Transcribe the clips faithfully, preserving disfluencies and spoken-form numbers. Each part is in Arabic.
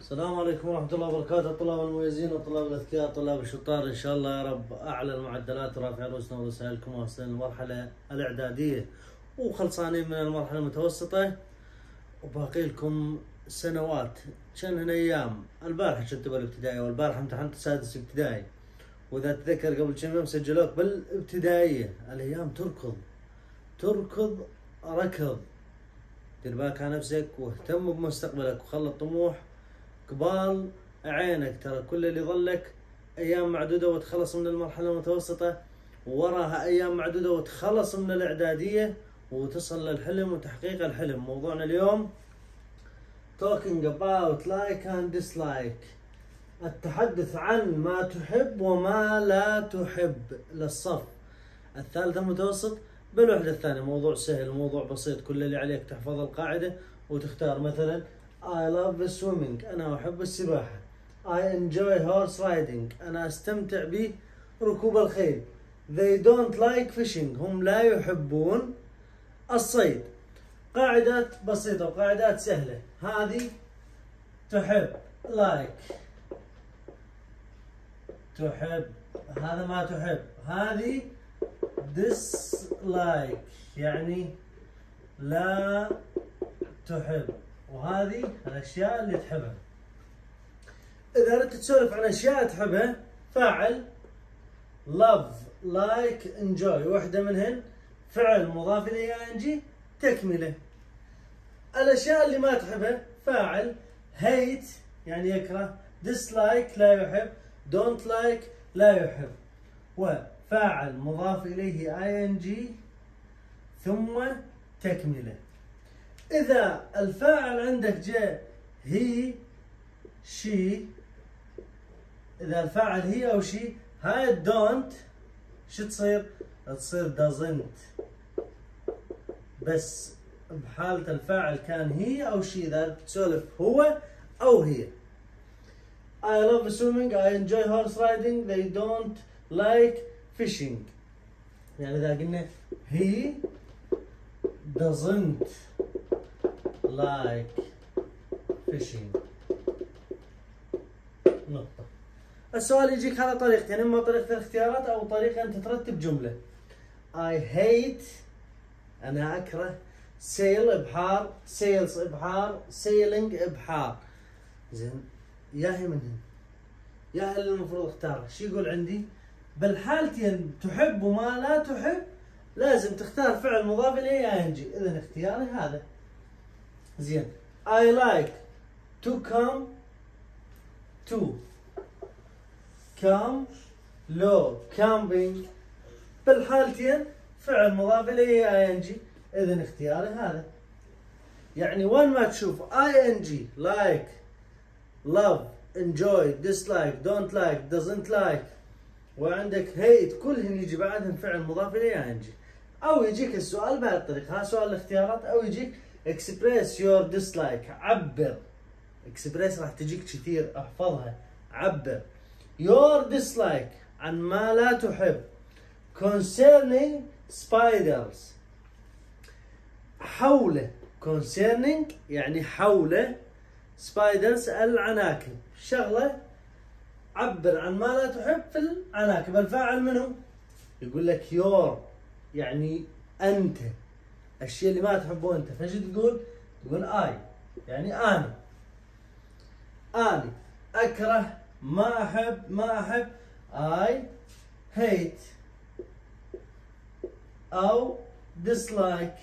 السلام عليكم ورحمة الله وبركاته. الطلاب المميزين والطلاب الأذكياء، الطلاب الشطار، إن شاء الله يا رب أعلى المعدلات ورافع رؤوسنا ورسائلكم واصلين المرحلة الإعدادية وخلصانين من المرحلة المتوسطة وباقي لكم سنوات. كان أيام البارحة كنت بالابتدائي والبارحة امتحنت السادس ابتدائي، وإذا تذكر قبل كم يوم سجلوك بالابتدائية. الأيام تركض تركض ركض. دير بالك على نفسك واهتم بمستقبلك وخلي الطموح قبال عينك. ترى كل اللي ظلك ايام معدوده وتخلص من المرحله المتوسطه، ووراها ايام معدوده وتخلص من الاعداديه وتصل للحلم وتحقيق الحلم. موضوعنا اليوم talking about like and dislike، التحدث عن ما تحب وما لا تحب للصف الثالث المتوسط بالوحده الثانيه. موضوع سهل، موضوع بسيط، كل اللي عليك تحفظ القاعده وتختار. مثلا I love swimming، أنا أحب السباحة. I enjoy horse riding، أنا أستمتع بركوب الخيل. They don't like fishing، هم لا يحبون الصيد. قاعدات بسيطة وقاعدات سهلة. هذه تحب like، تحب. هذا ما تحب. هذه dislike يعني لا تحب، وهذه الاشياء اللي تحبها. اذا انت تسولف عن اشياء تحبها فاعل love like enjoy، واحده منهن فعل مضاف اليه ing تكمله. الاشياء اللي ما تحبها فاعل hate يعني يكره، dislike لا يحب، don't like لا يحب، وفاعل مضاف اليه ing ثم تكمله. إذا الفاعل عندك جاء هي شي، إذا الفاعل هي أو شي، هاي don't شو تصير؟ تصير doesn't. بس بحالة الفاعل كان هي أو شي، إذا تسولف هو أو هي. I love swimming، I enjoy horse riding، they don't like fishing. يعني إذا قلنا he doesn't like fishing نقطة. السؤال يجيك على طريقتين، اما طريقة الاختيارات او طريقة انت ترتب جملة. I hate انا اكره sail ابحار، sails ابحار، sailing ابحار. زين، يا هي منهن يا هل المفروض اختار؟ شو يقول عندي؟ بالحالتين تحب وما لا تحب لازم تختار فعل مضاف اليه ing. اذا اختياري هذا. زين، I like to come to، come لو camping بالحالتين فعل مضاف اليه ing. اذا اختياري هذا. يعني وين ما تشوف ing like love enjoy dislike don't like doesn't like وعندك hate كلهن يجي بعدهم فعل مضاف اليه ing. او يجيك السؤال بهذه الطريقه، ها سؤال الاختيارات، او يجيك express your dislike، عبر. express راح تجيك كثير، احفظها. عبر your dislike عن ما لا تحب. concerning spiders، حول concerning يعني حول spiders العناكب. شغله عبر عن ما لا تحب في العناكب. الفاعل منه؟ يقول لك your يعني انت، الشيء اللي ما تحبه انت. فايش تقول؟ تقول I يعني انا. انا اكره، ما احب، ما احب I hate، او dislike،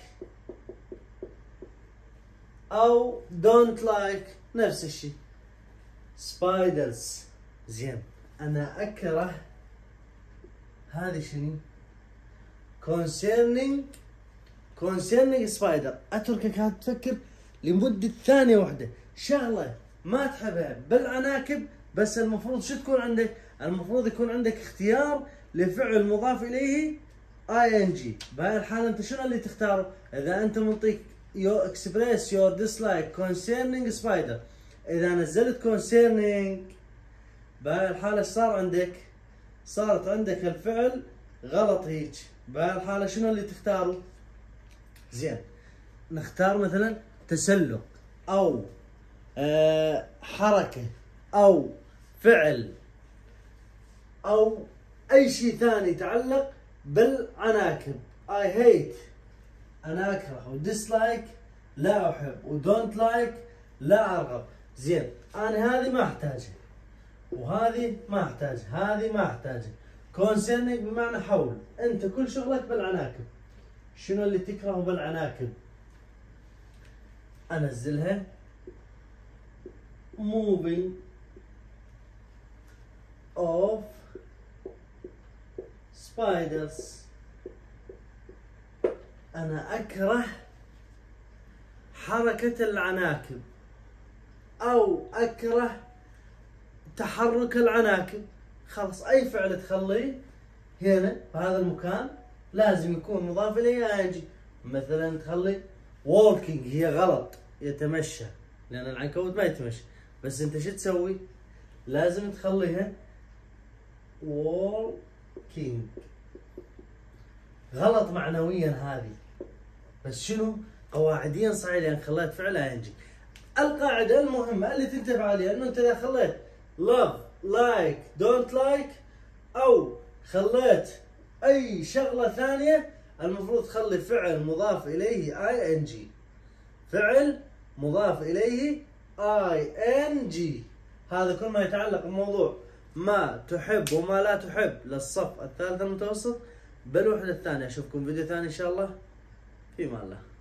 او don't like نفس الشيء. spiders. زين، انا اكره هذه شنو؟ concerning concerning spider. اتركك هاد تفكر لمدة ثانية واحدة. شغلة ما تحبها بالعناكب، بس المفروض شو تكون عندك؟ المفروض يكون عندك اختيار لفعل مضاف اليه ing. بهاي الحالة انت شنو اللي تختاره؟ اذا انت منطيك يو express your dislike concerning spider، اذا نزلت concerning بهاي الحالة صار عندك؟ صارت عندك الفعل غلط هيك. بهاي الحالة شنو اللي تختاره؟ زين، نختار مثلا تسلق او أه حركة او فعل او اي شيء ثاني يتعلق بالعناكب. I hate انا اكره، و dislike لا احب، و don't like لا ارغب. زين انا هذه ما احتاجها وهذه ما احتاجها، هذه ما احتاجها. concerning بمعنى حول، انت كل شغلك بالعناكب. شنو اللي تكرهه بالعناكب؟ انزلها moving of spiders. انا اكره حركة العناكب او اكره تحرك العناكب. خلاص اي فعل تخليه هنا في هذا المكان لازم يكون مضاف اليه اي ان جي. مثلا تخلي walking، هي غلط يتمشى لان العنكبوت ما يتمشى، بس انت شو تسوي؟ لازم تخليها walking. غلط معنويا هذه، بس شنو قواعديا صحيح لان خليت فعل اي ان جي. القاعده المهمه اللي تنتبه عليها انه انت اذا خليت love like don't like او خليت اي شغله ثانيه المفروض تخلي فعل مضاف اليه اي ان جي. فعل مضاف اليه اي ان جي. هذا كل ما يتعلق بموضوع ما تحب وما لا تحب للصف الثالث المتوسط بالوحده الثانيه. اشوفكم فيديو ثاني ان شاء الله. في امان الله.